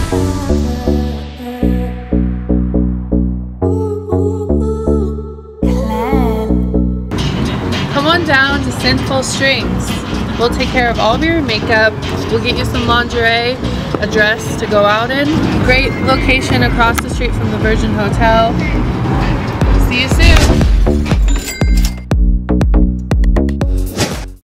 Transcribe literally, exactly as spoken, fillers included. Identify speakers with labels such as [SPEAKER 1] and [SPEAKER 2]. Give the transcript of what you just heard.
[SPEAKER 1] Come on down to Sinful Strings. We'll take care of all of your makeup. We'll get you some lingerie, a dress to go out in. Great location across the street from the Virgin Hotel. See you soon.